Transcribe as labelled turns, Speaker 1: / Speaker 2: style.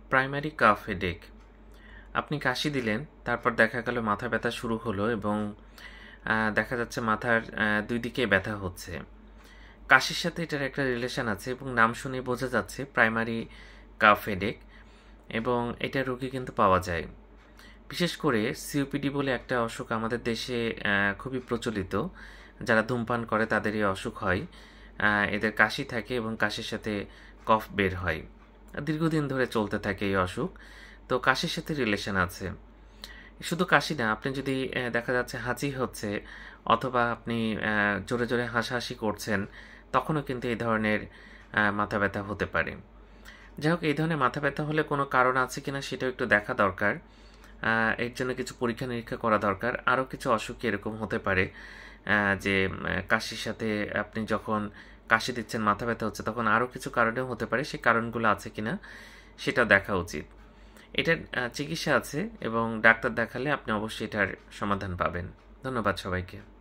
Speaker 1: Primary calf headache. আপনি কাশি দিলেন, তারপর দেখা গেল মাথা ব্যথা শুরু হলো এবং দেখা যাচ্ছে মাথার দুই দিকে ব্যথা হচ্ছে। কাশির সাথে এটার একটা রিলেশন আছে এবং নাম শুনে বোঝা যাচ্ছে প্রাইমারি কাফ হেডেক, এবং এটা রোগী কিন্তু পাওয়া যায়। বিশেষ করে সিওপিডি বলে একটা অসুখ আমাদের দেশে খুবই প্রচলিত। যারা ধূমপান করে তাদের এই অসুখ হয়। এদের কাশি থাকে এবং কাশির সাথে কফ বের হয়। দীর্ঘদিন ধরে চলতে থাকে এই অসুখ। তো কাশির সাথে রিলেশন আছে। শুধু কাশি না, আপনি যদি দেখা যাচ্ছে হাঁচি হচ্ছে অথবা আপনি জোরে জোরে হাসাহাসি করছেন, তখনও কিন্তু এই ধরনের মাথা ব্যথা হতে পারে। যাই হোক, এই ধরনের মাথা ব্যথা হলে কোনো কারণ আছে কিনা সেটাও একটু দেখা দরকার। এর জন্য কিছু পরীক্ষা নিরীক্ষা করা দরকার। আরও কিছু অসুখ এরকম হতে পারে যে কাশির সাথে আপনি যখন কাশি দিচ্ছেন মাথা ব্যথা হচ্ছে, তখন আরও কিছু কারণেও হতে পারে। সেই কারণগুলো আছে কিনা সেটা দেখা উচিত। এটার চিকিৎসা আছে এবং ডাক্তার দেখালে আপনি অবশ্যই এটার সমাধান পাবেন। ধন্যবাদ সবাইকে।